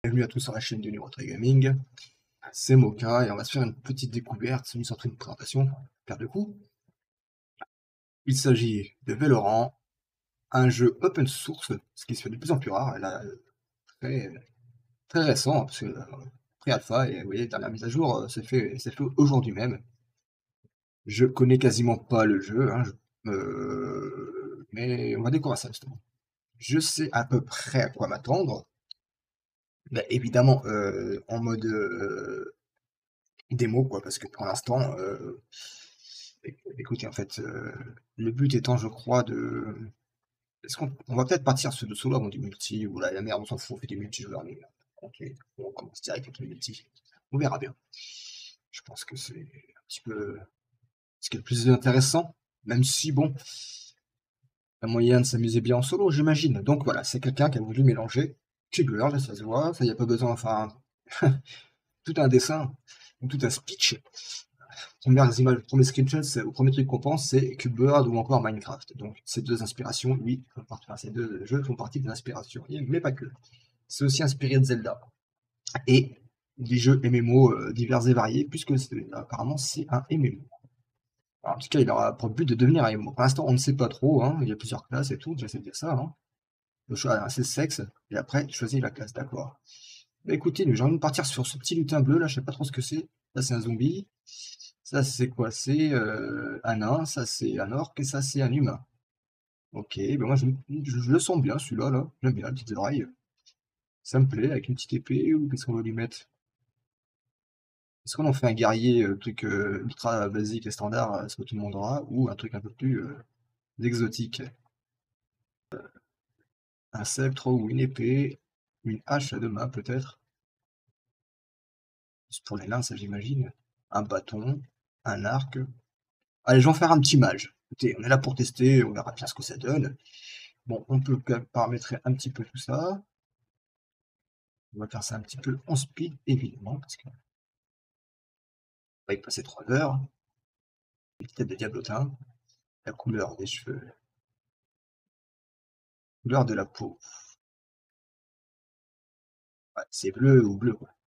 Bienvenue à tous sur la chaîne de Neurotrek Gaming, c'est Moka et on va se faire une petite découverte, une sorte de présentation, paire de coups. Il s'agit de Valorant, un jeu open source, ce qui se fait de plus en plus rare, et là, très, très récent, parce que pré-alpha, et vous voyez, dernière mise à jour, c'est fait aujourd'hui même. Je connais quasiment pas le jeu, hein, mais on va découvrir ça justement. Je sais à peu près à quoi m'attendre. Bah, évidemment, en mode démo, quoi, parce que pour l'instant, écoutez, en fait, le but étant, je crois, de. Est-ce qu'on va peut-être partir sur de solo avant du multi, ou la merde, on s'en fout, on fait des multijoueurs, mais ok, on commence direct avec le multi. On verra bien. Je pense que c'est un petit peu ce qui est le plus intéressant, même si, bon, la moyen de s'amuser bien en solo, j'imagine. Donc voilà, c'est quelqu'un qui a voulu mélanger Kugler, ça se voit, ça y a pas besoin, enfin, tout un dessin, ou tout un speech. Premières images, premier screenshot, le premier truc qu'on pense, c'est Cubebird ou encore Minecraft. Donc ces deux inspirations, oui, ces deux jeux font partie des inspirations, mais pas que. C'est aussi inspiré de Zelda et des jeux MMO divers et variés, puisque apparemment c'est un MMO. Alors, en tout cas, il aura pour but de devenir un MMO. Pour l'instant, on ne sait pas trop, hein, il y a plusieurs classes et tout, j'essaie de dire ça. Hein. Le choix, c'est sexe, et après, choisis la classe, d'accord. Bah, écoutez, j'ai envie de partir sur ce petit lutin bleu là, je sais pas trop ce que c'est. Là, c'est un zombie. Ça, c'est quoi? C'est un nain, ça, c'est un orc, et ça, c'est un humain. Ok, ben moi, je le sens bien, celui-là, là. J'aime bien, les petites oreilles. Ça me plaît, avec une petite épée, ou qu'est-ce qu'on va lui mettre? Est-ce qu'on en fait un guerrier, truc ultra basique et standard, ce que tout le monde aura, ou un truc un peu plus exotique? Un sceptre ou une épée, une hache à deux mains, peut-être. C'est pour les nains, ça, j'imagine. Un bâton, un arc. Allez, je vais en faire un petit mage. Écoutez, on est là pour tester, on verra bien ce que ça donne. Bon, on peut quand même paramétrer un petit peu tout ça. On va faire ça un petit peu en speed, évidemment, parce qu'on va y passer 3 heures. Une tête de diablotin. La couleur des cheveux. Couleur de la peau. Ouais, c'est bleu ou bleu, quoi.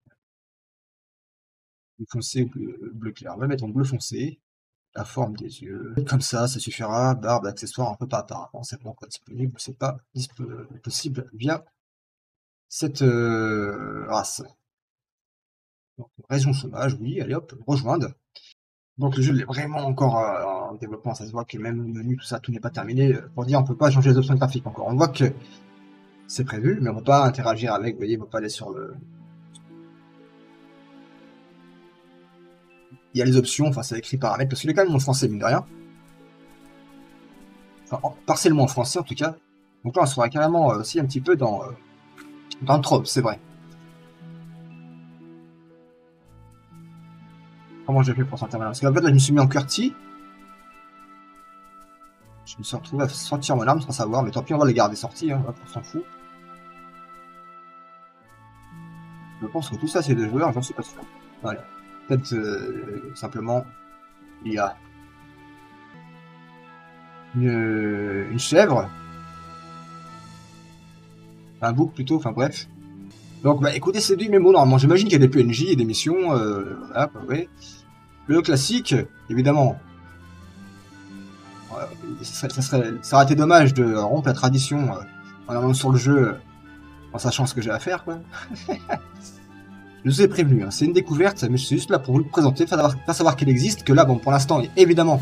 Bleu foncé ou bleu clair. On va mettre en bleu foncé. La forme des yeux. Comme ça suffira. Barbe, accessoire, un peu pas apparemment. C'est pas encore disponible. C'est pas possible via cette race. Donc, région chômage, oui, allez hop, rejoindre. Donc le jeu est vraiment encore en développement, ça se voit que même le menu, tout ça, tout n'est pas terminé. Pour dire, on peut pas changer les options graphiques encore. On voit que c'est prévu, mais on ne peut pas interagir avec, vous voyez, on ne peut pas aller sur le... Il y a les options, enfin c'est écrit paramètres, parce qu'il est quand même en français, mine de rien. Enfin, partiellement en français en tout cas. Donc là on sera carrément aussi un petit peu dans le trope, c'est vrai. Comment j'ai fait pour sortir maintenant? Parce qu'en fait là je me suis mis en QWERTY. Je me suis retrouvé à sortir mon arme sans savoir, mais tant pis on va les garder sorties, hein, on s'en fout. Je pense que tout ça c'est des joueurs, j'en suis pas sûr. Voilà. Peut-être simplement il y a une chèvre, un bouc plutôt, enfin bref. Donc bah écoutez, c'est du mémo normalement, j'imagine qu'il y a des PNJ et des missions, voilà, bah, ouais. Le classique, évidemment. Ça aurait été dommage de rompre la tradition en allant sur le jeu en sachant ce que j'ai à faire, quoi. Je vous ai prévenu, hein, c'est une découverte, mais je suis juste là pour vous le présenter, faire savoir qu'elle existe, que là, bon, pour l'instant, évidemment,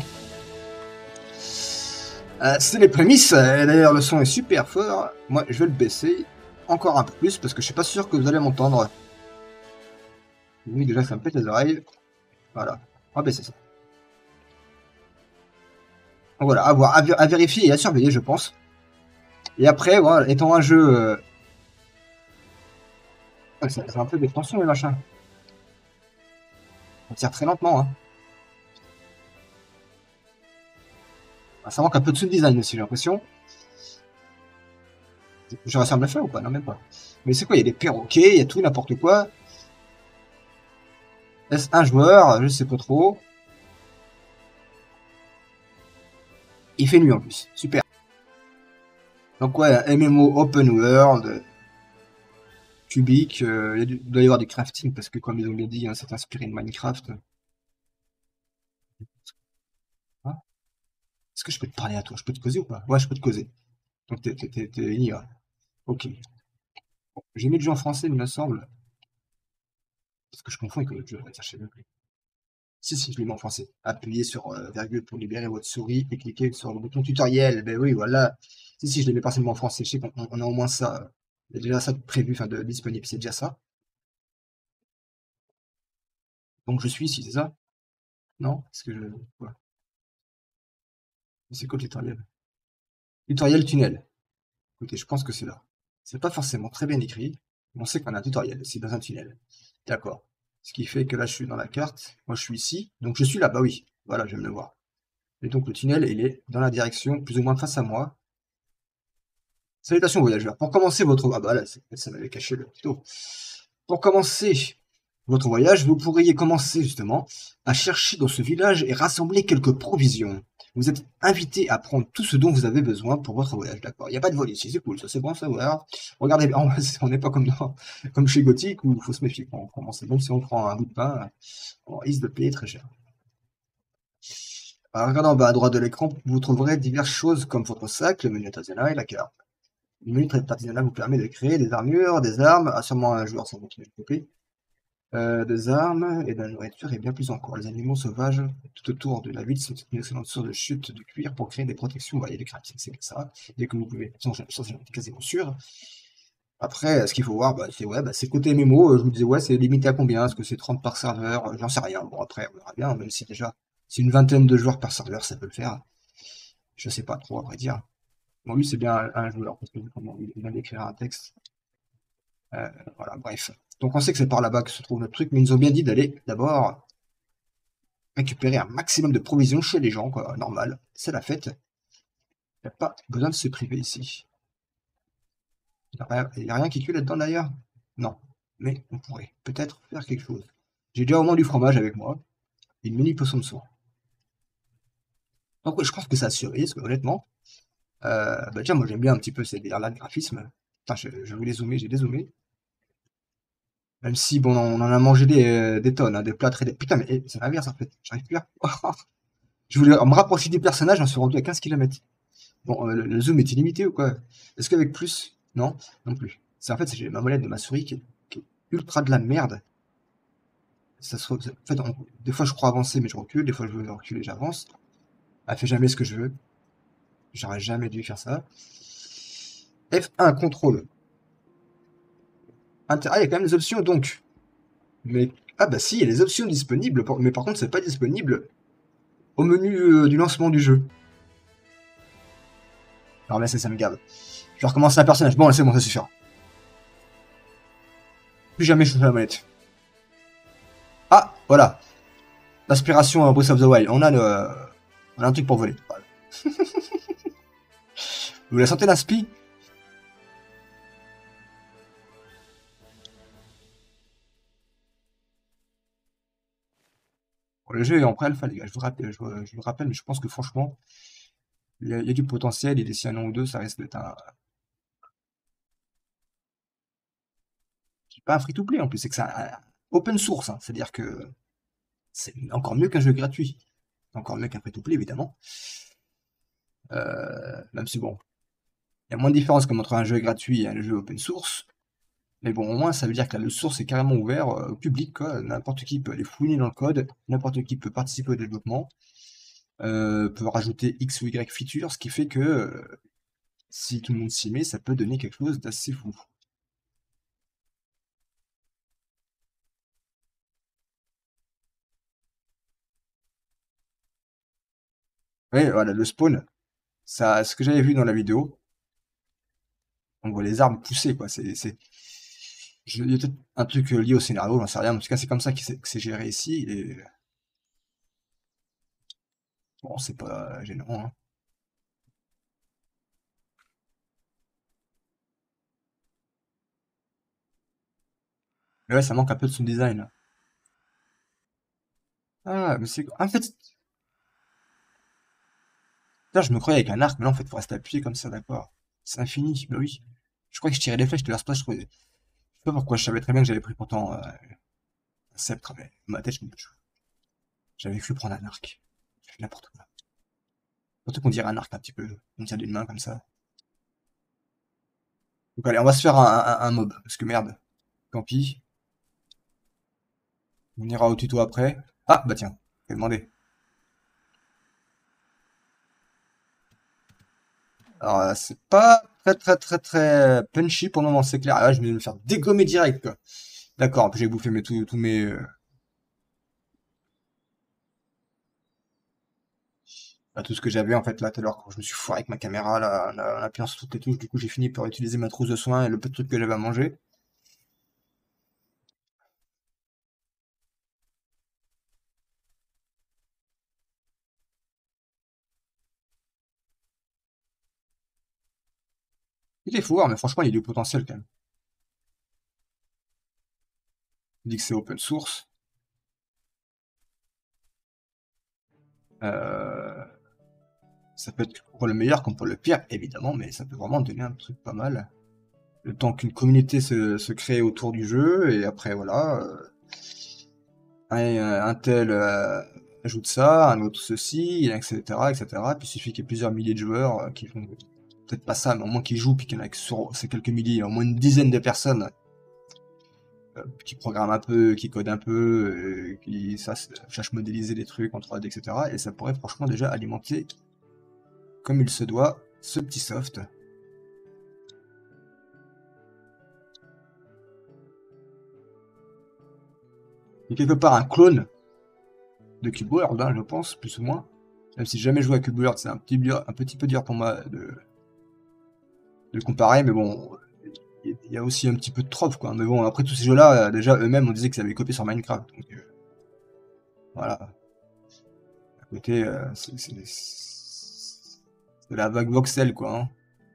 c'est les prémices, d'ailleurs le son est super fort, moi je vais le baisser encore un peu plus, parce que je suis pas sûr que vous allez m'entendre. Oui, déjà ça me pète les oreilles, voilà, on va baisser ça. Donc voilà, à voir, à vérifier et à surveiller, je pense. Et après, voilà, étant un jeu... c'est un peu des tensions, les machins. On tire très lentement, hein. Ça manque un peu de sous-design aussi, j'ai l'impression. Je réussi à me le faire ou pas? Non, même pas. Mais c'est quoi? Il y a des perroquets, il y a tout, n'importe quoi. Est-ce un joueur? Je sais pas trop. Il fait nuit en plus. Super. Donc ouais, MMO Open World. cubique, il doit y avoir du crafting, parce que comme ils ont bien dit, hein, c'est inspiré de Minecraft. Ah, est-ce que je peux te parler à toi? Je peux te causer ou pas? Ouais, je peux te causer. Donc t'es une IA. Ok. Bon, j'ai mis le jeu en français, il me semble. Parce que je confonds avec le jeu, on va dire, je sais même plus. Si, je l'ai mis en français. Appuyez sur virgule pour libérer votre souris et cliquez sur le bouton tutoriel. Ben oui, voilà. Si, je l'ai mis partiellement en français. Je sais qu'on a au moins ça. Il y a déjà ça de prévu, enfin de disponible, c'est déjà ça. Donc je suis ici, c'est ça? Non? Est-ce que je. Ouais. C'est quoi le tutoriel? Tutoriel tunnel. Écoutez, je pense que c'est là. C'est pas forcément très bien écrit, mais on sait qu'on a un tutoriel, c'est dans un tunnel. D'accord. Ce qui fait que là, je suis dans la carte. Moi, je suis ici. Donc, je suis là. Bah oui. Voilà, je viens de le voir. Et donc, le tunnel, il est dans la direction plus ou moins face à moi. Salutations, voyageurs. Pour commencer votre... Ah bah là, ça m'avait caché le tuto. Pour commencer votre voyage, vous pourriez commencer justement à chercher dans ce village et rassembler quelques provisions. Vous êtes invité à prendre tout ce dont vous avez besoin pour votre voyage, d'accord? Il n'y a pas de vol ici, c'est cool, ça c'est bon à savoir. Regardez, on n'est pas comme chez Gothic où il faut se méfier quand on commence. Même si on prend un bout de pain, on risque de payer très cher. Alors, regardez en bas à droite de l'écran, vous trouverez diverses choses comme votre sac, le menu artisanal et la carte. Le menu artisanal vous permet de créer des armures, des armes, sûrement un joueur sans continuer de couper. Des armes et de la nourriture et bien plus encore. Les animaux sauvages tout autour de la ville sont une excellente source de chute de cuir pour créer des protections. Bah, il y a des crafting, c'est ça. Dès que vous pouvez, j'en suis quasiment sûr. Après, ce qu'il faut voir, bah, c'est ouais, bah, c'est côté MMO. Je vous disais, ouais, c'est limité à combien? Est-ce que c'est 30 par serveur? J'en sais rien. Bon, après, on verra bien, même si déjà, c'est une vingtaine de joueurs par serveur, ça peut le faire. Je sais pas trop, à vrai dire. Bon, lui, c'est bien un joueur, parce que comment il vient d'écrire un texte. Voilà, bref. Donc on sait que c'est par là-bas que se trouve notre truc, mais ils nous ont bien dit d'aller d'abord récupérer un maximum de provisions chez les gens, quoi, normal. C'est la fête. Il n'y a pas besoin de se priver ici. Il n'y a rien qui tue là-dedans d'ailleurs? Non. Mais on pourrait peut-être faire quelque chose. J'ai déjà au moins du fromage avec moi. Et une mini poisson de soie. Donc ouais, je pense que ça surveille, parce que honnêtement, bah déjà moi j'aime bien un petit peu ces délires-là de graphisme. Putain, je voulais zoomer, j'ai dézoomé. Même si bon, on en a mangé des tonnes, hein, des plats très... Putain, mais c'est l'inverse en fait. J'arrive plus à... Je voulais me rapprocher du personnage, j'en suis rendu à 15 km. Bon, le zoom est illimité ou quoi? Est-ce qu'avec plus? Non, non plus. C'est en fait, c'est ma molette de ma souris qui est ultra de la merde. En fait, des fois je crois avancer mais je recule, des fois je veux reculer, j'avance. Elle fait jamais ce que je veux. J'aurais jamais dû faire ça. F1 contrôle. Ah, il y a quand même des options donc. Mais ah bah si, il y a les options disponibles, mais par contre c'est pas disponible au menu du lancement du jeu. Alors là, ça me garde. Je vais recommencer un personnage. Bon, c'est bon, ça suffira. Plus jamais je touche la manette. Ah, voilà. L'aspiration à Breath of the Wild. On a un truc pour voler. Voilà. Vous la sentez l'inspi? Bon, le jeu est en pré-alpha, les gars. Je vous rappelle, mais je pense que franchement, il y a du potentiel. Et d'ici un an ou deux, ça risque d'être un. Pas un free-to-play en plus, c'est que c'est un open source. Hein. C'est-à-dire que c'est encore mieux qu'un jeu gratuit. Encore mieux qu'un free-to-play, évidemment. Même si bon, il y a moins de différence comme entre un jeu gratuit et un jeu open source. Mais bon, au moins, ça veut dire que le source est carrément ouvert au public, quoi. N'importe qui peut aller fouiner dans le code, n'importe qui peut participer au développement, peut rajouter X ou Y features, ce qui fait que si tout le monde s'y met, ça peut donner quelque chose d'assez fou. Ouais, voilà, le spawn, ça, ce que j'avais vu dans la vidéo, on voit les arbres pousser, quoi. Il y a peut-être un truc lié au scénario, j'en sais rien. En tout cas, c'est comme ça que c'est géré ici. Et bon, c'est pas gênant, hein. Mais ouais, ça manque un peu de son design. Ah, mais c'est. En fait, là, je me croyais avec un arc, mais là, en fait, il faut rester appuyé comme ça, d'accord. C'est infini, bah oui. Je crois que je tirais des flèches, de leur space, je faisais pas pourquoi, je savais très bien que j'avais pris pourtant un sceptre, mais dans ma tête, j'avais cru prendre un arc. J'ai fait n'importe quoi. Surtout qu'on dirait un arc un petit peu. On tient d'une main comme ça. Donc allez, on va se faire un mob, parce que merde. Tant pis. On ira au tuto après. Ah, bah tiens, je vais demander. Alors, c'est pas très punchy pour le moment, c'est clair. Ah, là, je vais me faire dégommer direct, quoi. D'accord, en plus j'ai bouffé tous mes... bah, tout ce que j'avais en fait là tout à l'heure quand je me suis foiré avec ma caméra, là, en appuyant sur toutes les touches, du coup j'ai fini par utiliser ma trousse de soins et le peu de trucs que j'avais à manger. Il est fou, hein, mais franchement il y a du potentiel quand même. Il dit que c'est open source. Euh, Ça peut être pour le meilleur comme pour le pire, évidemment, mais ça peut vraiment donner un truc pas mal. Le temps qu'une communauté se crée autour du jeu, et après voilà, un tel ajoute ça, un autre ceci, etc., etc. Puis il suffit qu'il y ait plusieurs milliers de joueurs qui font peut-être pas ça, mais au moins qui jouent, puis qu'il y en a que sur ces quelques milliers, au moins une dizaine de personnes qui programment un peu, qui codent un peu, qui sachent modéliser des trucs en 3D, etc. Et ça pourrait franchement déjà alimenter, comme il se doit, ce petit soft. Il y a quelque part un clone de Cube World, hein, je pense, plus ou moins. Même si j'ai jamais joué à Cube World, c'est un petit peu dur pour moi de comparer, mais bon, il y a aussi un petit peu de trope, quoi. Mais bon, après tous ces jeux-là, déjà eux-mêmes, on disait que ça avait copié sur Minecraft. Donc voilà. À côté, c'est la vague voxel, quoi. Hein.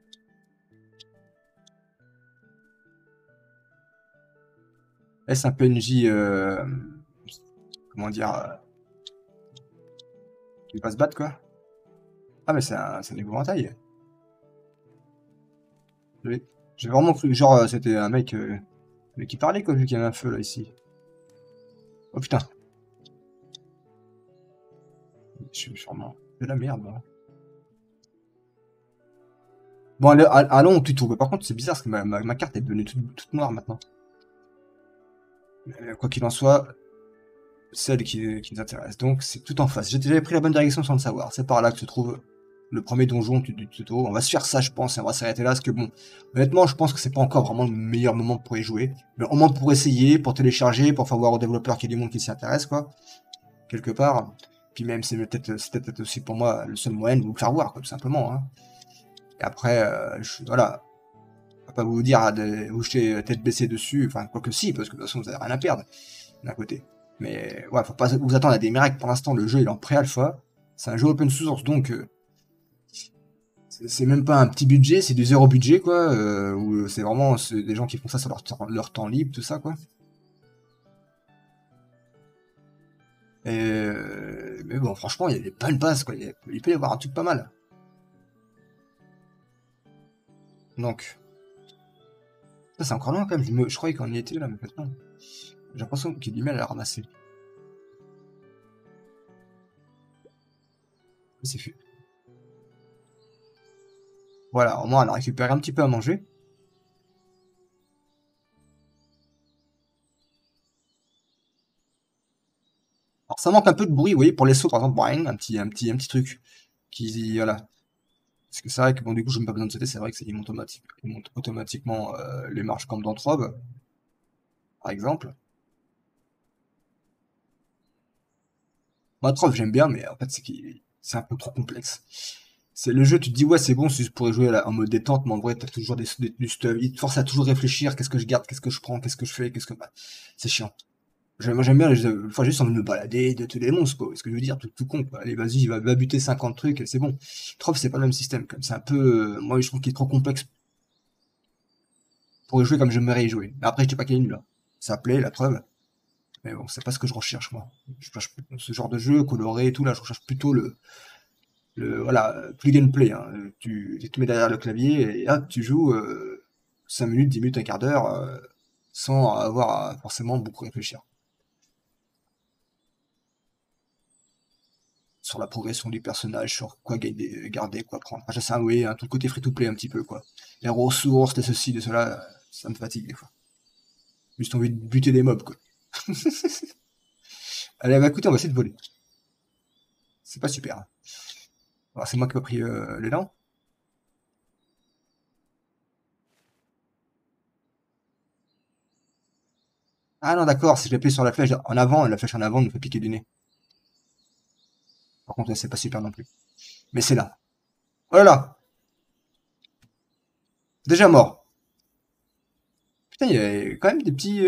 Est-ce un PNJ, comment dire, qui va se battre, quoi? Ah, mais c'est un épouvantail. J'ai j'ai vraiment cru, genre, c'était un mec, mais qui parlait, quoi, vu qu'il y avait un feu, là, ici. Oh putain, je suis sûrement de la merde, là. Bon, allons au tuto. Mais par contre, c'est bizarre parce que ma carte est devenue toute noire maintenant. Quoi qu'il en soit, celle qui nous intéresse. Donc, c'est tout en face. J'avais pris la bonne direction sans le savoir. C'est par là que se trouve le premier donjon du tuto. On va se faire ça, je pense, et on va s'arrêter là. Parce que bon, honnêtement, je pense que c'est pas encore vraiment le meilleur moment pour y jouer. Mais au moins pour essayer, pour télécharger, pour faire voir aux développeurs qu'il y a du monde qui s'y intéresse, quoi. Quelque part. Puis même, c'est peut-être aussi pour moi le seul moyen de vous le faire voir, quoi, tout simplement. Hein. Et après, voilà. On va pas vous dire de vous jeter tête baissée dessus, enfin, quoi que si, parce que de toute façon, vous avez rien à perdre, d'un côté. Mais, ouais, faut pas vous attendre à des miracles. Pour l'instant, le jeu, il est en pré-alpha. C'est un jeu open source, donc, c'est même pas un petit budget, c'est du zéro budget, quoi, où c'est vraiment des gens qui font ça sur leur temps libre, tout ça, quoi. Et, mais bon, franchement, il y a des bonnes bases, quoi. Il peut y avoir un truc pas mal. Donc, ça, c'est encore loin, quand même. Je croyais qu'on y était, là, mais maintenant. J'ai l'impression qu'il y a du mal à la ramasser. C'est fait. Voilà, au moins, on a récupéré un petit peu à manger. Alors, ça manque un peu de bruit, vous voyez, pour les sauts, par exemple, boing, un petit truc. Qui, voilà. Parce que c'est vrai que, bon, du coup, je n'ai pas besoin de sauter, c'est vrai que il monte automatiquement les marches comme dans Trove, par exemple. Moi, Trove, j'aime bien, mais en fait, c'est un peu trop complexe. C'est le jeu, tu te dis, ouais, c'est bon, si je pourrais jouer là, en mode détente, mais en vrai, t'as toujours du stuff. Il te force à toujours réfléchir, qu'est-ce que je garde, qu'est-ce que je prends, qu'est-ce que je fais, qu'est-ce que. Bah, c'est chiant. Moi j'aime bien, enfin, juste envie de me balader, de tous les monstres, quoi. Ce que je veux dire, tout con, quoi. Allez, vas-y, va buter 50 trucs, et c'est bon. Trove, c'est pas le même système, comme c'est un peu, moi, je trouve qu'il est trop complexe pour y jouer comme j'aimerais y jouer. Mais après, je dis pas qu'il est nul, là. Ça plaît, la Trove. Mais bon, c'est pas ce que je recherche, moi. Je cherche ce genre de jeu, coloré et tout, là, je recherche plutôt voilà, plus gameplay, hein. Tu te mets derrière le clavier, et hop, tu joues, 5 minutes, 10 minutes, un quart d'heure, sans avoir à forcément beaucoup réfléchir. Sur la progression du personnage, sur quoi garder, quoi prendre. Enfin, ça, oui, tout le côté free-to-play un petit peu, quoi. Les ressources, les ceci, les cela, ça me fatigue des fois. Juste envie de buter des mobs, quoi. Allez, bah écoutez, on va essayer de voler. C'est pas super. Alors, c'est moi qui ai pas pris l'élan. Ah non, d'accord, si je l'appuie sur la flèche en avant, la flèche en avant me fait piquer du nez. Par contre, c'est pas super non plus. Mais c'est là. Oh là là! Déjà mort. Putain, il y a quand même des petits...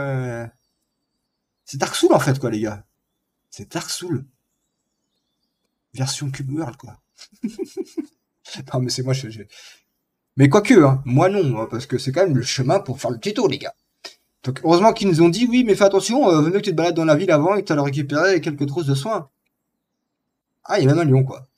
C'est Dark Souls en fait, quoi, les gars. C'est Dark Souls. Version Cube World, quoi. Non, mais c'est moi, Mais quoique, hein, moi non, hein, parce que c'est quand même le chemin pour faire le tuto, les gars. Donc, heureusement qu'ils nous ont dit, oui, mais fais attention, vaut mieux que tu te balades dans la ville avant et que tu as récupérer quelques trousses de soins. Ah, il y a même un lion, quoi.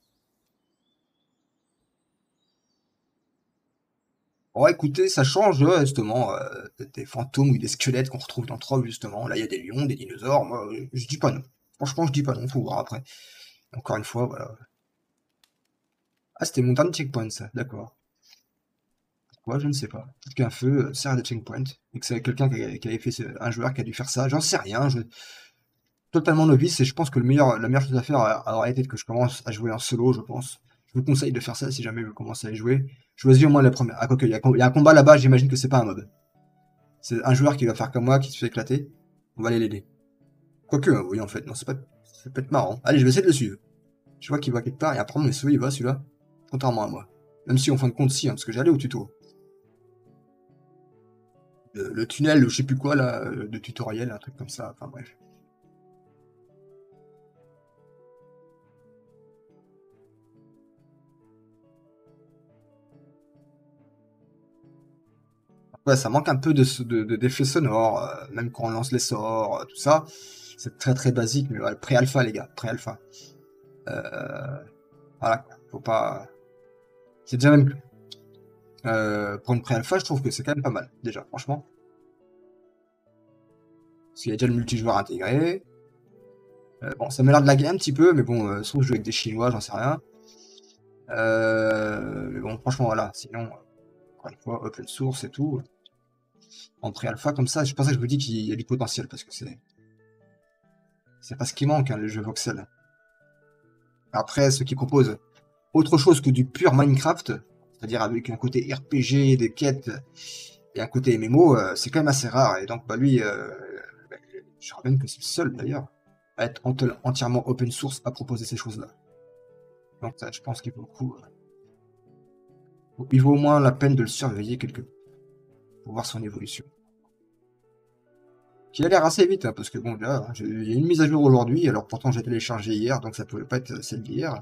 Bon, écoutez, ça change, justement, des fantômes ou des squelettes qu'on retrouve dans Trove, justement. Là, il y a des lions, des dinosaures. Moi, je dis pas non. Franchement, je dis pas non, faut voir après. Encore une fois, voilà. Ah, c'était mon dernier checkpoint, ça, d'accord. Pourquoi, je ne sais pas. Peut-être qu'un feu sert à des checkpoints, et que c'est quelqu'un qui avait fait un joueur qui a dû faire ça. J'en sais rien, totalement novice, et je pense que la meilleure chose à faire aurait été que je commence à jouer en solo, je pense. Je vous conseille de faire ça si jamais vous commencez à y jouer. Choisis au moins la première. Ah, quoique, il y a un combat là-bas, j'imagine que c'est pas un mob. C'est un joueur qui va faire comme moi, qui se fait éclater. On va aller l'aider. Quoique, hein, oui, en fait, non, ça peut être marrant. Allez, je vais essayer de le suivre. Je vois qu'il va quelque part, et apparemment, mais il va celui-là. Contrairement à moi. Même si, en fin de compte, si, hein, parce que j'allais au tuto. Le tunnel, je sais plus quoi, là, de tutoriel, un truc comme ça, enfin bref. Ouais, ça manque un peu d'effets sonores, même quand on lance les sorts, tout ça. C'est très très basique, mais ouais, pré-alpha, les gars, pré-alpha. Voilà, quoi. Faut pas. C'est déjà même. Pour une pré-alpha, je trouve que c'est quand même pas mal, déjà, franchement. Parce qu'il y a déjà le multijoueur intégré. Bon, ça m'a l'air de laguer un petit peu, mais bon, sauf que je joue avec des Chinois, j'en sais rien. Mais bon, franchement, voilà. Sinon, encore une fois, open source et tout. En pré-alpha, comme ça, c'est pour ça que je vous dis qu'il y a du potentiel, parce que c'est pas ce qui manque, hein, le jeu voxel. Après, ceux qui proposent autre chose que du pur Minecraft, c'est-à-dire avec un côté RPG, des quêtes et un côté MMO, c'est quand même assez rare. Et donc, bah, lui, bah, je rappelle que c'est le seul d'ailleurs à être entièrement open source à proposer ces choses-là. Donc, ça, je pense qu'il vaut le coup, il vaut au moins la peine de le surveiller quelque peu pour voir son évolution. Qui a l'air assez vite, hein, parce que bon, là, hein, il y a une mise à jour aujourd'hui, alors pourtant j'ai téléchargé hier, donc ça pouvait pas être celle d'hier.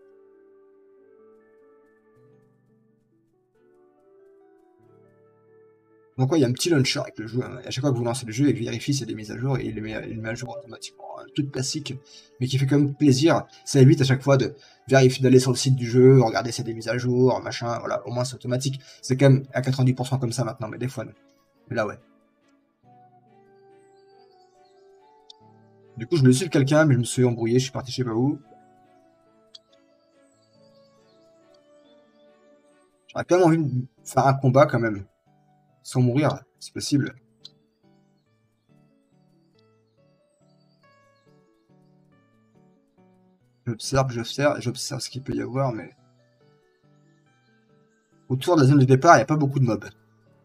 Donc ouais, il y a un petit launcher avec le jeu, hein. À chaque fois que vous lancez le jeu, il vérifie s'il y a des mises à jour et il met à jour automatiquement. Un truc classique, mais qui fait quand même plaisir. Ça évite à chaque fois de vérifier, d'aller sur le site du jeu, regarder s'il y a des mises à jour, machin, voilà, au moins c'est automatique. C'est quand même à 90% comme ça maintenant, mais des fois non. Mais là ouais. Du coup, je voulais suivre quelqu'un, mais je me suis embrouillé, je suis parti je sais pas où. J'aurais quand même envie de faire un combat quand même, sans mourir, c'est possible. J'observe ce qu'il peut y avoir, mais autour de la zone de départ, il n'y a pas beaucoup de mobs.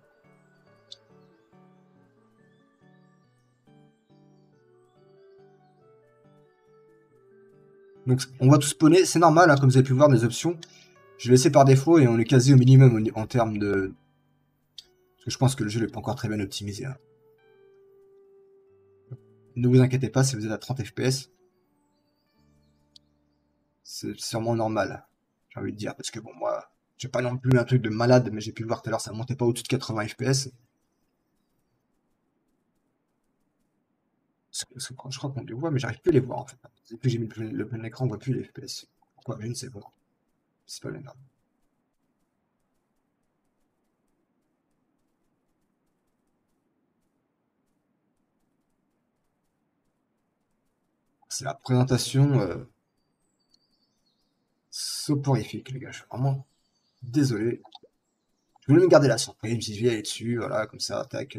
Donc on va tout spawner, c'est normal, hein, comme vous avez pu voir des options. Je l'ai laissé par défaut et on est quasi au minimum en termes de... Parce que je pense que le jeu n'est pas encore très bien optimisé, hein. Ne vous inquiétez pas si vous êtes à 30 FPS. C'est sûrement normal, j'ai envie de dire. Parce que bon, moi, j'ai pas non plus un truc de malade, mais j'ai pu le voir tout à l'heure, ça montait pas au-dessus de 80 FPS. Je crois qu'on les voit, mais j'arrive plus à les voir en fait. Depuis que j'ai mis le plein écran, on voit plus les FPS. Pourquoi? Je ne sais pas. C'est pas bien grave. c'est la présentation soporifique, les gars. Je suis vraiment désolé. Je voulais me garder la surprise, je vais aller dessus, voilà, comme ça, tac.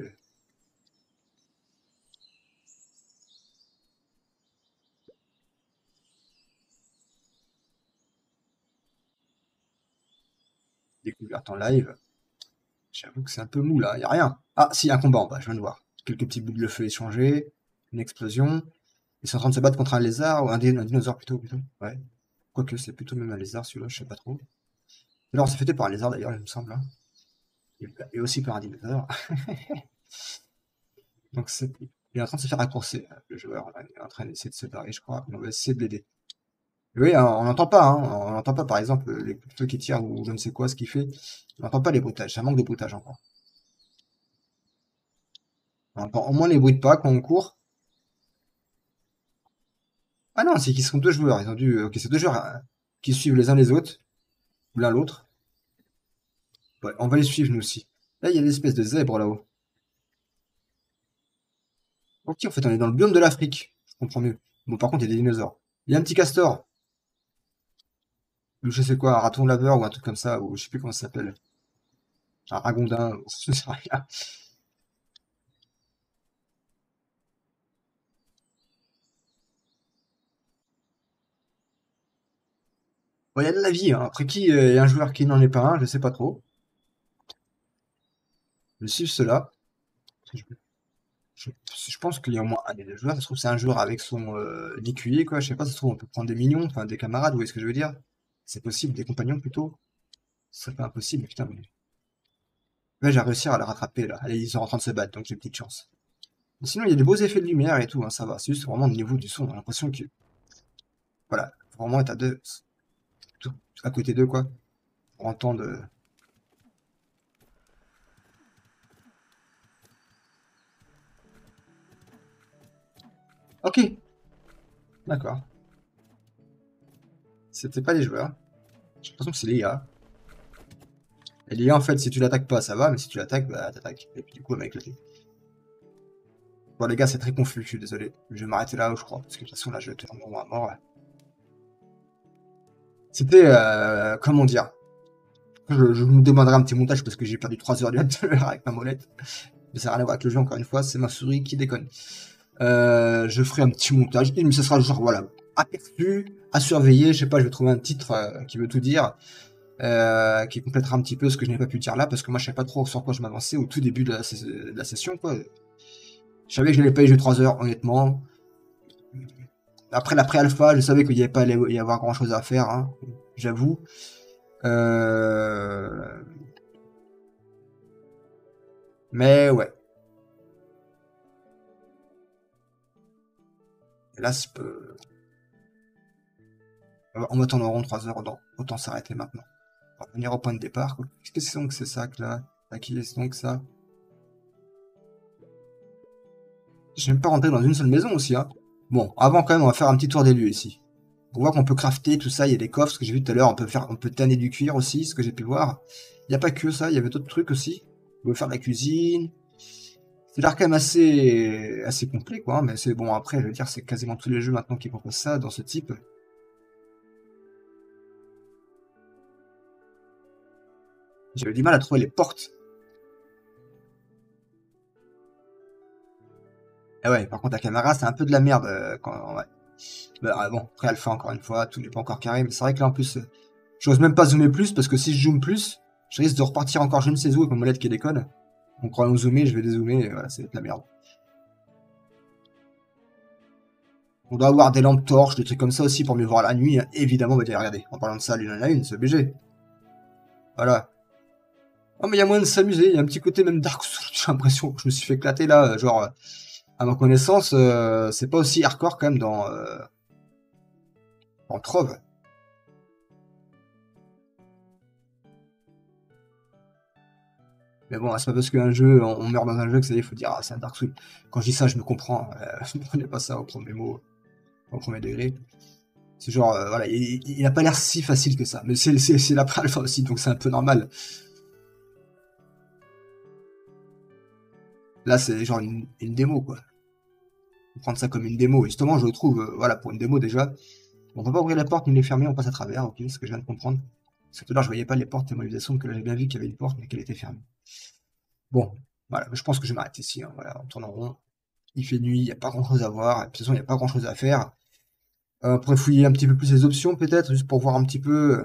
Découverte en live. J'avoue que c'est un peu mou là, y a rien. Ah, si, un combat en bas, je viens de voir. Quelques petits bouts de feu échangés, une explosion. Ils sont en train de se battre contre un lézard, ou un dinosaure plutôt. Ouais. Quoique c'est plutôt même un lézard celui-là, je sais pas trop. Alors c'est fêté par un lézard d'ailleurs, il me semble. Hein. Et aussi par un dinosaure. Donc c'est. Il est en train de se faire raccourcer, le joueur. Il est en train d'essayer de se barrer, je crois. On va essayer de l'aider. Oui, hein, on n'entend pas, hein. On n'entend pas, par exemple, les coups de feu qui tirent ou je ne sais quoi, ce qu'il fait. On n'entend pas les bruitages, ça manque de bruitage encore. On entend au moins les bruits de pas quand on court. Ah non, c'est qu'ils sont deux joueurs. Ils ont dû. Ok, c'est deux joueurs qui suivent les uns les autres, ou l'un l'autre. Ouais, on va les suivre nous aussi. Là, il y a l'espèce de zèbre là-haut. Ok, en fait, on est dans le biome de l'Afrique. Je comprends mieux. Bon, par contre, il y a des dinosaures. Il y a un petit castor. Ou je sais quoi, un raton laveur ou un truc comme ça, ou je sais plus comment ça s'appelle. Un ragondin, je sais rien. Bon, il y a de la vie, hein. Après qui est un joueur qui n'en est pas un, je sais pas trop. Je suis cela. Je, je pense qu'il y a au moins un des deux joueurs. Ça se trouve, c'est un joueur avec son écuyer, quoi. Je sais pas, ça se trouve, on peut prendre des minions, enfin des camarades, vous voyez ce que je veux dire? C'est possible, des compagnons plutôt. Ce serait pas impossible, putain, mais. Là, j'ai réussi à la rattraper, là. Allez, ils sont en train de se battre, donc j'ai une petite chance. Mais sinon, il y a des beaux effets de lumière et tout, hein, ça va. C'est juste vraiment au niveau du son. On a l'impression que, voilà, faut vraiment être à deux, tout, à côté d'eux, quoi, pour entendre. Ok, d'accord. C'était pas les joueurs. J'ai l'impression que c'est l'IA. Et l'IA, en fait, si tu l'attaques pas, ça va, mais si tu l'attaques, bah, t'attaques. Et puis du coup, elle m'a éclaté. Bon, les gars, c'est très confus, je suis désolé. Je vais m'arrêter là, je crois, parce que de toute façon, là, je vais être vraiment à mort. Là. C'était, comment dire, je me demanderai un petit montage parce que j'ai perdu 3 heures tout à l'heure avec ma molette. Mais ça n'a rien à voir avec le jeu, encore une fois, c'est ma souris qui déconne. Je ferai un petit montage, mais ce sera genre, voilà, aperçu, à surveiller, je sais pas, je vais trouver un titre qui veut tout dire, qui complétera un petit peu ce que je n'ai pas pu dire là, parce que moi je savais pas trop sur quoi je m'avançais au tout début de la session, quoi. Je savais que je n'allais pas y jouer 3 heures, honnêtement. Après la pré-alpha, je savais qu'il n'y avait pas y avoir grand chose à faire, hein, j'avoue. Euh... Mais ouais. Là, on va tourner en rond 3 heures, autant s'arrêter maintenant. On va revenir au point de départ. Qu'est-ce que c'est donc c'est ça que là? À qui est donc ça? Je même pas rentrer dans une seule maison aussi, hein. Bon, avant quand même, on va faire un petit tour des lieux ici. On voit qu'on peut crafter tout ça, il y a des coffres, ce que j'ai vu tout à l'heure, on peut tanner du cuir aussi, ce que j'ai pu voir. Il n'y a pas que ça, il y avait d'autres trucs aussi. On peut faire de la cuisine. C'est l'air quand même assez complet, quoi, hein, mais c'est bon, après, je veux dire, c'est quasiment tous les jeux maintenant qui proposent ça, dans ce type. J'avais du mal à trouver les portes. Et ouais, par contre, la caméra, c'est un peu de la merde, quand, ouais. Bah, bon, après alpha encore une fois, tout n'est pas encore carré, mais c'est vrai que là en plus, j'ose même pas zoomer plus parce que si je zoome plus, je risque de repartir encore je ne sais où avec ma molette qui déconne. En croyant zoomer, je vais dézoomer, et voilà, c'est de la merde. On doit avoir des lampes torches, des trucs comme ça aussi pour mieux voir la nuit, hein. Évidemment, on va dire, regardez, en parlant de ça, l'une en a une, c'est obligé. Voilà. Oh, mais il y a moyen de s'amuser, il y a un petit côté même Dark Souls, j'ai l'impression que je me suis fait éclater là, genre, à ma connaissance, c'est pas aussi hardcore quand même dans Trove. Mais bon, c'est pas parce qu'un jeu, on meurt dans un jeu que ça y est, il faut dire, ah, c'est un Dark Souls. Quand je dis ça, je me comprends. Ne prenez pas ça au premier mot, au premier degré. C'est genre, voilà, il a pas l'air si facile que ça. Mais c'est la alpha aussi, donc c'est un peu normal. Là, c'est genre une démo, quoi. Prendre ça comme une démo. Justement, je trouve, voilà, pour une démo déjà, on peut pas ouvrir la porte ni les fermer, on passe à travers, ok, c'est ce que je viens de comprendre. Parce que tout à l'heure, je voyais pas les portes et moi, il que là, j'ai bien vu qu'il y avait une porte, mais qu'elle était fermée. Bon, voilà, je pense que je m'arrête ici, hein, voilà, on tourne en rond. Il fait nuit, il n'y a pas grand chose à voir, et de toute façon, il n'y a pas grand chose à faire. On pourrait fouiller un petit peu plus les options, peut-être, juste pour voir un petit peu.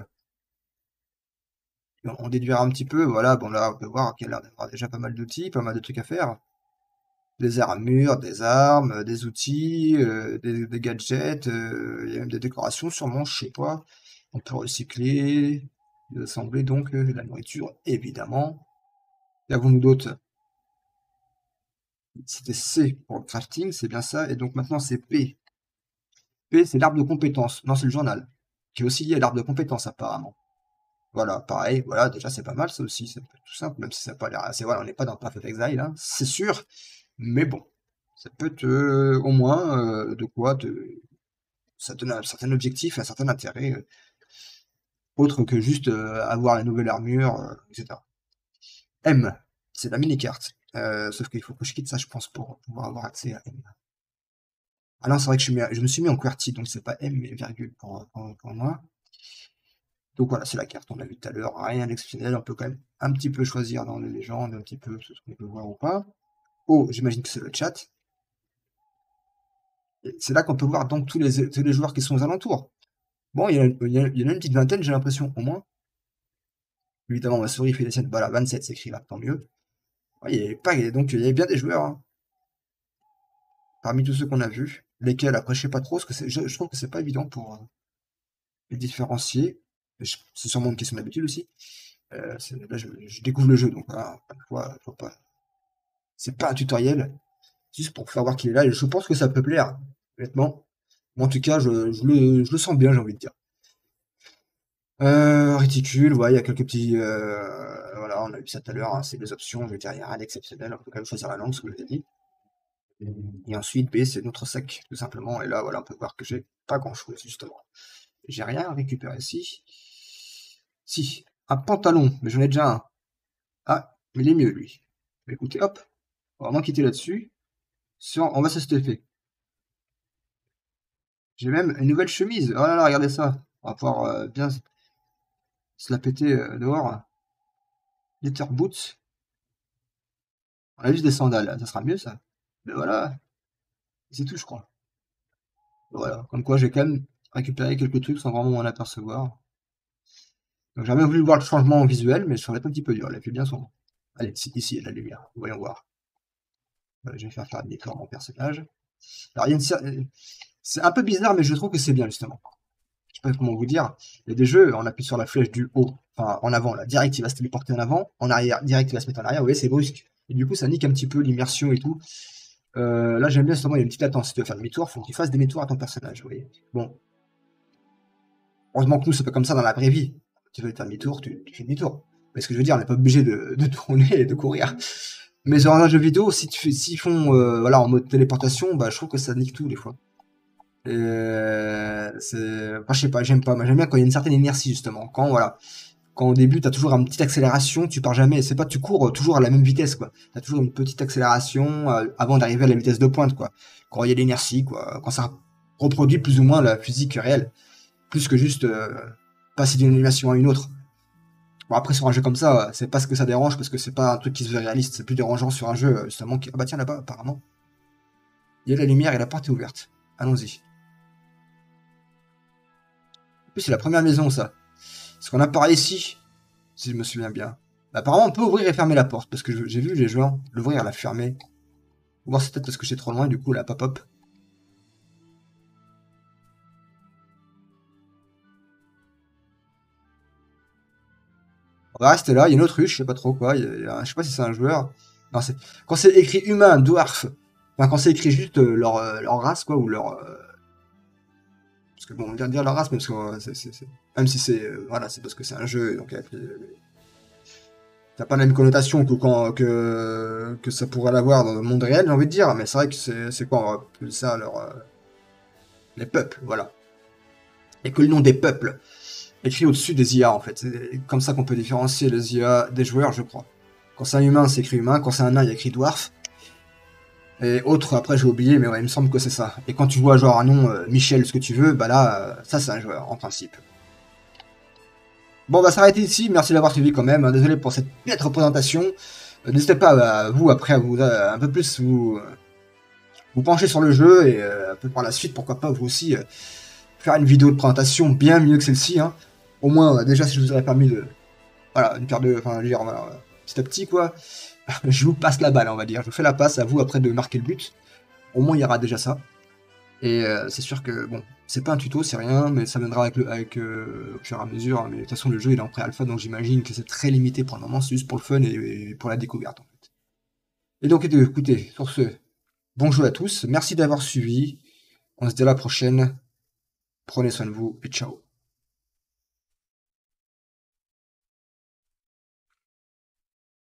On déduira un petit peu, voilà, bon là, on peut voir qu'il y a l'air d'avoir déjà pas mal d'outils, pas mal de trucs à faire. Des armures, des armes, des outils, des gadgets, il y a même des décorations sûrement, je sais pas. On peut recycler, assembler donc de la nourriture, évidemment. Qu'avons-nous d'autre? C'était C pour le crafting, c'est bien ça, et donc maintenant c'est P. P, c'est l'arbre de compétences. Non, c'est le journal, qui est aussi lié à l'arbre de compétences apparemment. Voilà, pareil, voilà, déjà c'est pas mal ça aussi, c'est tout simple, même si ça n'a pas l'air assez. Voilà, on n'est pas dans Path of Exile, hein, c'est sûr, mais bon, ça peut te, au moins, de quoi te, ça donne un certain objectif, un certain intérêt, autre que juste avoir la nouvelle armure, etc. M, c'est la mini-carte, sauf qu'il faut que je quitte ça, je pense, pour pouvoir avoir accès à M. Ah non, c'est vrai que je me suis mis en QWERTY, donc c'est pas M, mais virgule pour moi. Donc voilà, c'est la carte, on l'a vu tout à l'heure, rien d'exceptionnel, on peut quand même un petit peu choisir dans les légendes, un petit peu ce qu'on peut voir ou pas. Oh, j'imagine que c'est le chat. C'est là qu'on peut voir donc tous les joueurs qui sont aux alentours. Bon, il y en a une petite vingtaine, j'ai l'impression, au moins. Évidemment, ma souris fait des scènes. Voilà, 27 c'est écrit là, tant mieux. Ouais, donc, il y avait bien des joueurs, hein, parmi tous ceux qu'on a vus. Lesquels, après, je sais pas trop, parce que je trouve que c'est pas évident pour les différencier. C'est sûrement une question d'habitude aussi. Là, je découvre le jeu, donc voilà, faut pas. C'est pas un tutoriel, juste pour faire voir qu'il est là, et je pense que ça peut plaire, honnêtement. Moi, en tout cas, je le sens bien, j'ai envie de dire. Réticule, ouais, il y a quelques petits. Voilà, on a vu ça tout à l'heure, hein, c'est des options, je veux dire, il n'y a rien d'exceptionnel, on peut quand même choisir la langue, ce que je vous ai dit. Et ensuite, B, c'est notre sec, tout simplement. Et là, voilà, on peut voir que j'ai pas grand chose, justement. J'ai rien à récupérer ici. Si, un pantalon, mais j'en ai déjà un. Ah, mais il est mieux, lui. Écoutez, hop, on va vraiment quitter là-dessus. On va se stuffer. J'ai même une nouvelle chemise. Oh là là, regardez ça. On va pouvoir bien se la péter dehors. Leather boots. On a juste des sandales. Ça sera mieux, ça. Mais voilà. C'est tout, je crois. Voilà. Comme quoi, j'ai quand même récupéré quelques trucs sans vraiment m'en apercevoir. Donc, j'ai bien voulu voir le changement visuel, mais ça va être un petit peu dur. Elle a fait bien son. Allez, ici, il y a de la lumière. Voyons voir. Je vais faire un décor à mon personnage. Alors, il y a c'est un peu bizarre, mais je trouve que c'est bien, justement. Je sais pas comment vous dire. Il y a des jeux, on appuie sur la flèche du haut, enfin en avant, là, direct il va se téléporter en avant, en arrière, direct il va se mettre en arrière, vous voyez, c'est brusque. Et du coup, ça nique un petit peu l'immersion et tout. Là, j'aime bien justement, il y a une petite latence. Si tu veux faire demi-tour, il faut que tu fasses demi-tour à ton personnage, vous voyez. Bon, heureusement que nous, c'est pas comme ça dans la vraie vie. Tu veux faire demi-tour, tu fais demi-tour. Mais ce que je veux dire, on n'est pas obligé de tourner et de courir. Mais sur un jeu vidéo, s'ils font voilà, en mode téléportation, bah, je trouve que ça nique tout des fois. Enfin, je sais pas, j'aime pas. Moi, j'aime bien quand il y a une certaine inertie, justement. Quand au début, tu as toujours une petite accélération, tu pars jamais. C'est pas, tu cours toujours à la même vitesse, quoi. Tu as toujours une petite accélération avant d'arriver à la vitesse de pointe, quoi. Quand il y a l'inertie, quoi. Quand ça reproduit plus ou moins la physique réelle. Plus que juste passer d'une animation à une autre. Bon, après, sur un jeu comme ça, c'est pas ce que ça dérange, parce que c'est pas un truc qui se veut réaliste. C'est plus dérangeant sur un jeu, justement. Ah bah tiens, là-bas, apparemment. Il y a la lumière et la porte est ouverte. Allons-y. En plus, c'est la première maison, ça. Parce qu'on a parlé ici, si je me souviens bien. Apparemment, on peut ouvrir et fermer la porte, parce que j'ai vu les joueurs l'ouvrir et la fermer. Ou voir c'est peut-être parce que j'étais trop loin, et du coup, la pop-up. On va rester là, il y a une autruche, je sais pas trop quoi, je sais pas si c'est un joueur. Non, quand c'est écrit humain, dwarf, enfin quand c'est écrit juste leur race, quoi, ou leur... Parce que bon, on vient de dire leur race, mais parce que même si c'est... voilà, c'est parce que c'est un jeu, donc t'as pas la même connotation que ça pourrait l'avoir dans le monde réel, j'ai envie de dire, mais c'est vrai que c'est quoi, on va appeler ça les peuples, voilà. Et que le nom des peuples écrit au-dessus des IA, en fait. C'est comme ça qu'on peut différencier les IA des joueurs, je crois. Quand c'est un humain, c'est écrit humain. Quand c'est un nain, il y a écrit dwarf. Et autres, après j'ai oublié, mais ouais, il me semble que c'est ça. Et quand tu vois genre un nom, Michel, ce que tu veux, bah là, ça c'est un joueur, en principe. Bon, on va s'arrêter ici, merci d'avoir suivi quand même, hein. Désolé pour cette piètre présentation. N'hésitez pas, vous, après, à vous un peu plus vous pencher sur le jeu, et un peu par la suite, pourquoi pas, vous aussi, faire une vidéo de présentation bien mieux que celle-ci, hein. Au moins, déjà, si je vous aurais permis de... Voilà, une paire de... Enfin, je veux dire, voilà, petit à petit, quoi. Je vous passe la balle, on va dire. Je vous fais la passe, à vous, après, de marquer le but. Au moins, il y aura déjà ça. Et c'est sûr que, bon, c'est pas un tuto, c'est rien, mais ça viendra au fur et à mesure, hein. Mais de toute façon, le jeu il est en pré-alpha, donc j'imagine que c'est très limité pour le moment, c'est juste pour le fun et pour la découverte, en fait. Et donc, écoutez, sur ce, bon jeu à tous, merci d'avoir suivi, on se dit à la prochaine, prenez soin de vous, et ciao.